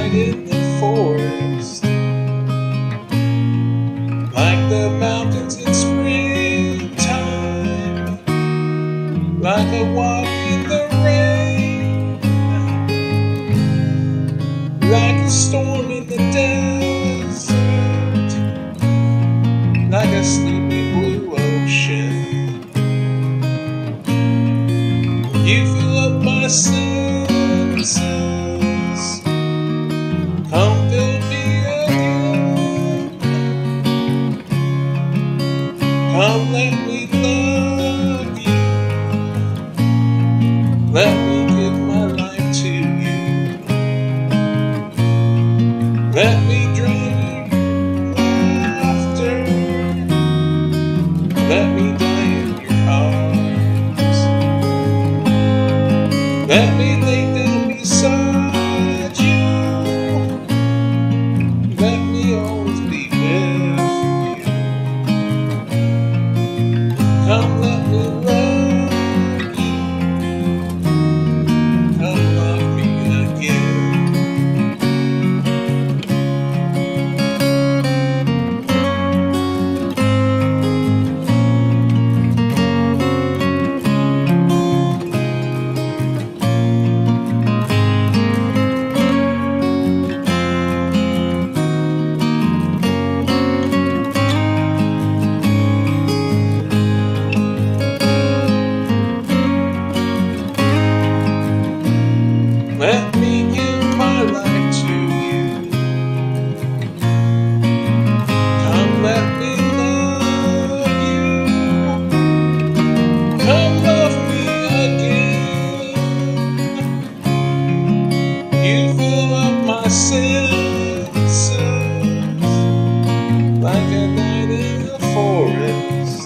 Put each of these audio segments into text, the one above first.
night in the forest, like the mountains in springtime, like a walk in the rain, like a storm in the desert, like a sleepy blue ocean. You fill up my senses, come fill me again. Come let me love you, let me give my life to you. Let me drown your laughter, let me die in your arms. Let me lay down beside you, let me always be with you. Come let me love you, come love me again. Let me give my life to you. Come let me love you. Come love me again. You fill up my senses, like a night in the forest,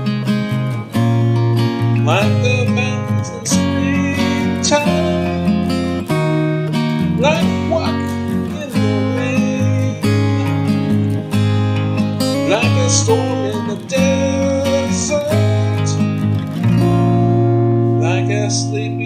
like the mountains in springtime, like walk in the rain, like a storm in the desert, like a sleepy